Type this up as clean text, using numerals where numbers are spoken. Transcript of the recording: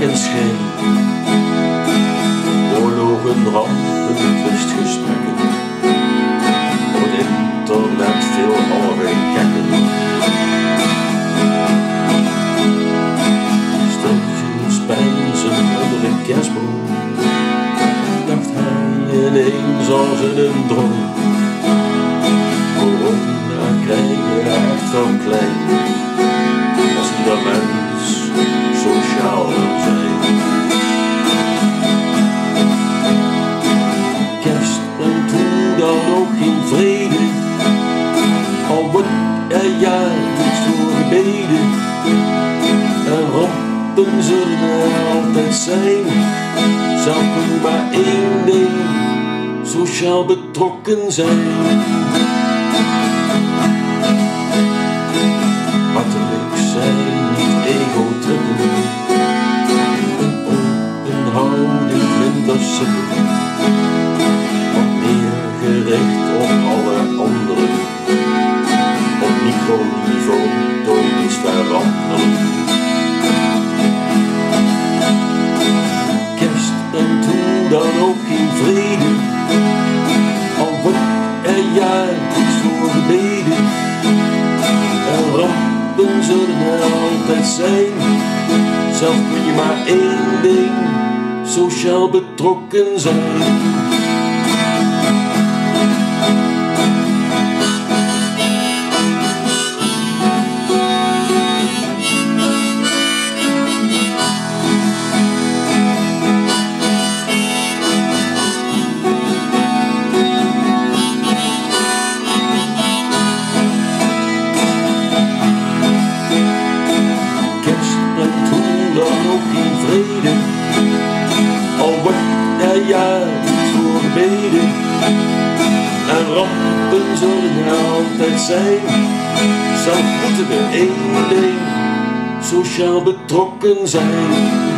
en schijn. Oorlogen, rampen, twistgesprekken. Op het internet veel allerlei gekken. Stukjes peinzen onder een kerstboom. Dacht hij ineens als in een droom. Corona krijgen echt wel klein. Als ieder mens sociaal wil zijn. Kerst brengt hoe dan ook geen vrede. Al wordt er jaarlijks voor gebeden. En rampen zullen er altijd zijn. Zelf moet maar één ding: sociaal betrokken zijn. Hartelijk zijn, niet ego-trippen. Een open houding, minder sippen. Wat meer gericht op alle anderen. Op microniveau door iets veranderen. Kerst brengt hoe dan ook geen vrede. Al wordt er jaarlijks voor gebeden. En rampen zullen er altijd zijn. Zelf kun je maar één ding: sociaal betrokken zijn. Al wordt er jaarlijks voor gebeden. En rampen zullen er altijd zijn. Zelf moeten we één ding: sociaal betrokken zijn.